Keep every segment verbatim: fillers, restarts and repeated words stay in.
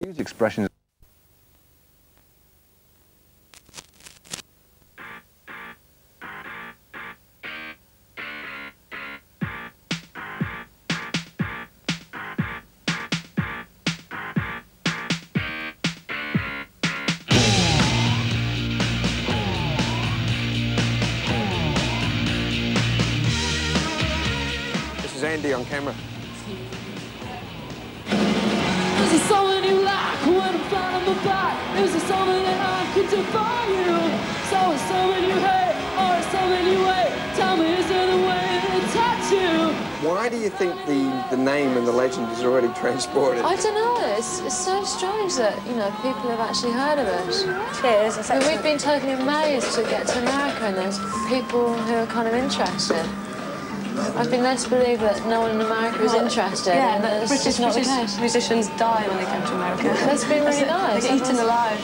Use expressions. This is Andy on camera. Is there someone you like when I'm flying on my back? Is there someone that I could define you? So is someone you hate or is someone you hate? Tell me, is there a way to touch you? Why do you think the, the name and the legend is already transported? I don't know, it's, it's so strange that, you know, people have actually heard of it. Cheers. I mean, we've been totally amazed to get to America and there's people who are kind of interested. I've been led to believe that no one in America is interested, Yeah, and that's British, just not British the case. musicians die when they come to America. That's been really nice. They get eaten alive.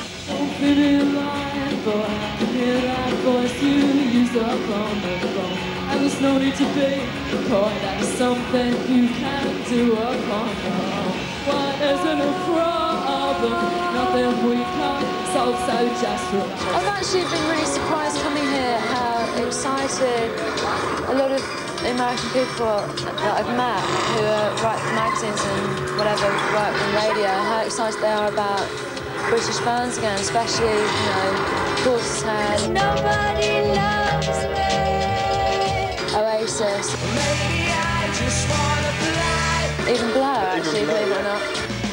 And there's no need to be coy, that is something you can do upon your own. Why isn't a problem? Nothing we can't solve, so just relax. I've actually been really surprised coming here how excited a lot of American people that I've met who are write for magazines and whatever, work on radio, how excited they are about British bands again, especially, you know, Portishead. Nobody loves me. Oasis. Maybe I just wanna fly. Even Blur, actually, believe it or not.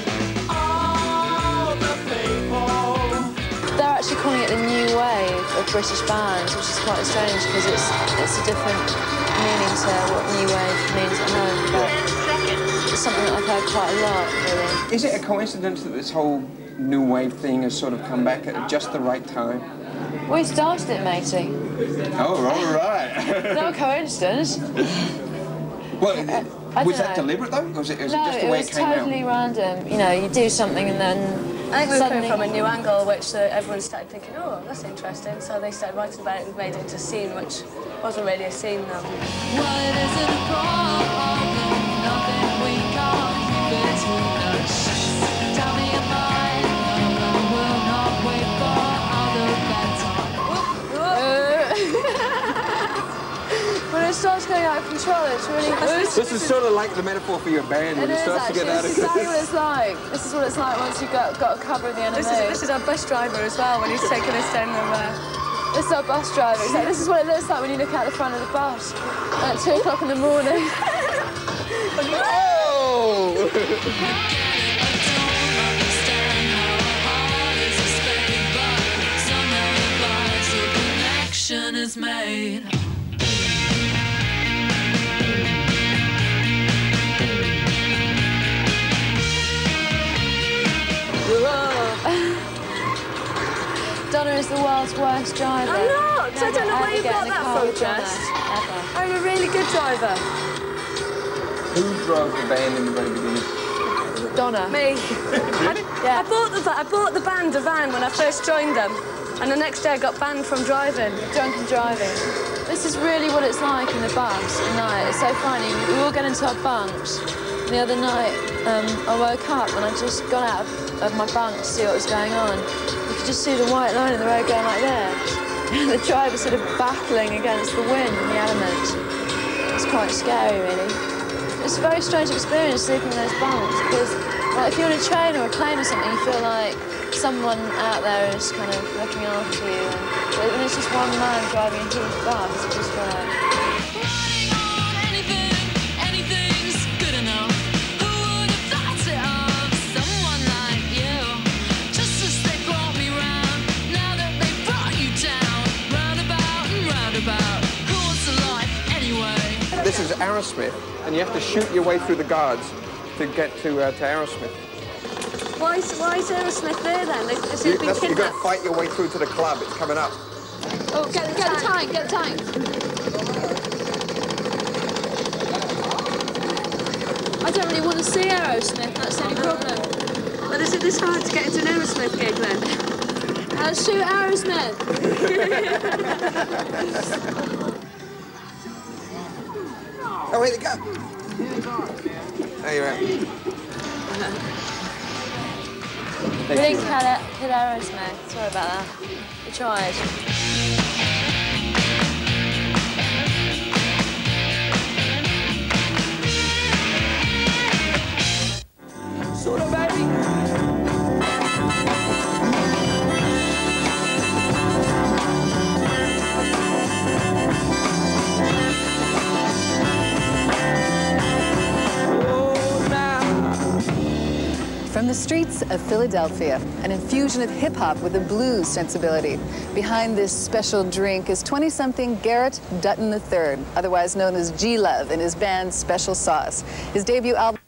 All the people. They're actually calling it the new wave of British bands, which is quite strange because it's it's a different meaning to what new wave means at home. But it's something that I've heard quite a lot, really. Is it a coincidence that this whole new wave thing has sort of come back at just the right time? We started it, matey. Oh, all right. No coincidence. Well, I was don't that know. deliberate though? Or was it, was No, it just the it way was it came totally out? random. You know, you do something and then I think we were suddenly... coming from a new angle, which uh, everyone started thinking, oh, that's interesting. So they started writing about it and made it into a scene, which wasn't really a scene, though. Well, it isn't a problem, nothing we can't keep between us. Tell me your mind, no one will not wait for other bedtime. When it starts going out of control, it's really... This is sort of like the metaphor for your band when It it is starts to actually, get out this of is exactly what it's like. This is what it's like once you've got, got a cover of the enemy. This is, this is our bus driver as well, when he's taking us down the... Uh... This is our bus driver. It's like, this is what it looks like when you look out the front of the bus at two o'clock in the morning. Oh! Is made. Donna is the world's worst driver. I'm not! I don't know where you got that from, Jess. Ever. I'm a really good driver. Who drove the band in the very beginning? Donna. Me. I, Yeah. I, bought the, I bought the band a van when I first joined them, and the next day I got banned from driving. Drunken driving. This is really what it's like in the bus at night. It's so funny. We all get into our bunks. The other night, um, I woke up and I just got out of, of my bunk to see what was going on. You could just see the white line in the road going like this. And the driver sort of battling against the wind and the elements. It's quite scary, really. It's a very strange experience sleeping in those bunks because, like, if you're on a train or a plane or something, you feel like someone out there is kind of looking after you. And when it's just one man driving a huge bus, you just feel like... Anything, anything's good enough. Who would have thought it of someone like you? Just as they brought me round, now that they brought you down. Roundabout and roundabout, who wants a life anyway? This is Aerosmith, and you have to shoot your way through the guards to get to, uh, to Aerosmith. Why is, why is Aerosmith there then? They, has he You, been that's, you've got kidnapped? to fight your way through to the club. It's coming up. Oh, get, get the tank, get the tank. I don't really want to see Aerosmith, that's the only problem. But is it this hard to get into an Aerosmith gig then? I'll shoot Aerosmith. Oh, where'd it go? There you are. We didn't kill, it, kill Aerosmith. Sorry about that. We tried. Sort of, baby. From the streets of Philadelphia, an infusion of hip-hop with a blues sensibility. Behind this special drink is twenty-something Garrett Dutton the third, otherwise known as G-Love, and his band Special Sauce. His debut album...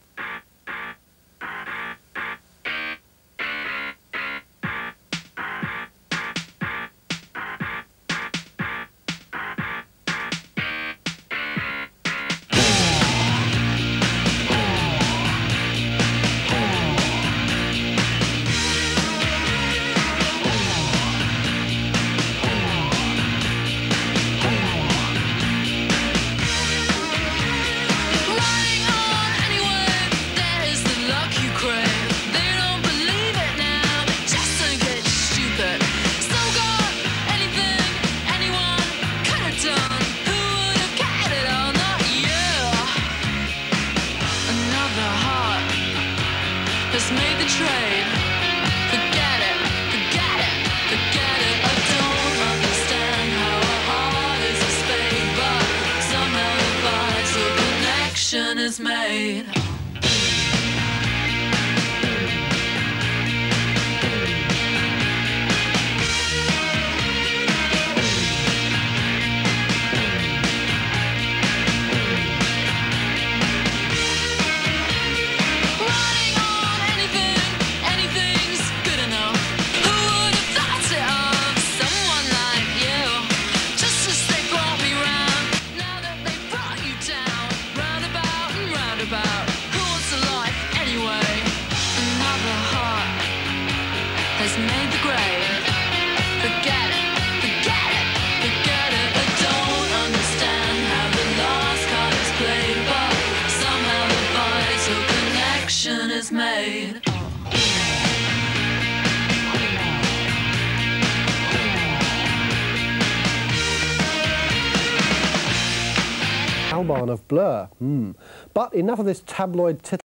Just made the trade. Forget it, forget it, forget it. I don't understand how a heart is a spade, but somehow the vital connection is made. Has made the grade. Forget it, forget it, forget it. I don't understand how the last card is played, but somehow the vital connection is made. Albarn of Blur. Hmm. But enough of this tabloid tittle.